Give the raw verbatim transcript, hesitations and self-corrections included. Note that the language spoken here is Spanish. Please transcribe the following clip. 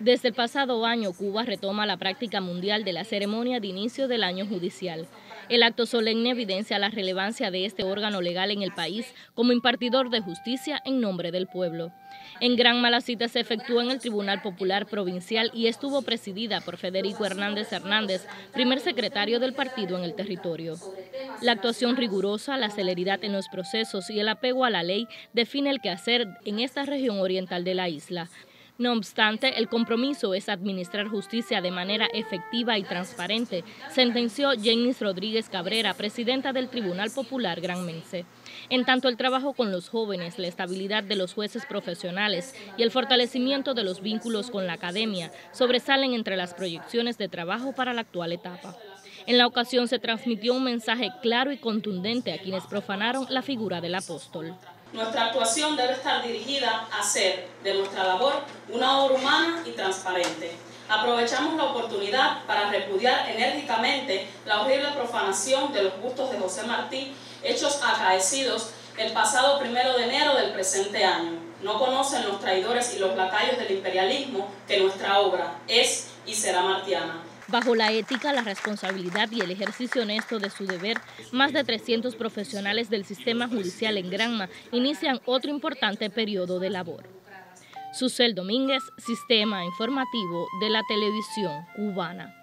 Desde el pasado año, Cuba retoma la práctica mundial de la ceremonia de inicio del año judicial. El acto solemne evidencia la relevancia de este órgano legal en el país como impartidor de justicia en nombre del pueblo. En Granma la cita se efectuó en el Tribunal Popular Provincial y estuvo presidida por Federico Hernández Hernández, primer secretario del partido en el territorio. La actuación rigurosa, la celeridad en los procesos y el apego a la ley define el quehacer en esta región oriental de la isla. No obstante, el compromiso es administrar justicia de manera efectiva y transparente, sentenció Jennis Rodríguez Cabrera, presidenta del Tribunal Popular Granmense. En tanto, el trabajo con los jóvenes, la estabilidad de los jueces profesionales y el fortalecimiento de los vínculos con la academia sobresalen entre las proyecciones de trabajo para la actual etapa. En la ocasión se transmitió un mensaje claro y contundente a quienes profanaron la figura del apóstol. Nuestra actuación debe estar dirigida a hacer de nuestra labor una obra humana y transparente. Aprovechamos la oportunidad para repudiar enérgicamente la horrible profanación de los bustos de José Martí, hechos acaecidos el pasado primero de enero del presente año. No conocen los traidores y los lacayos del imperialismo que nuestra obra es y será martiana. Bajo la ética, la responsabilidad y el ejercicio honesto de su deber, más de trescientos profesionales del sistema judicial en Granma inician otro importante periodo de labor. Susel Domínguez, Sistema Informativo de la Televisión Cubana.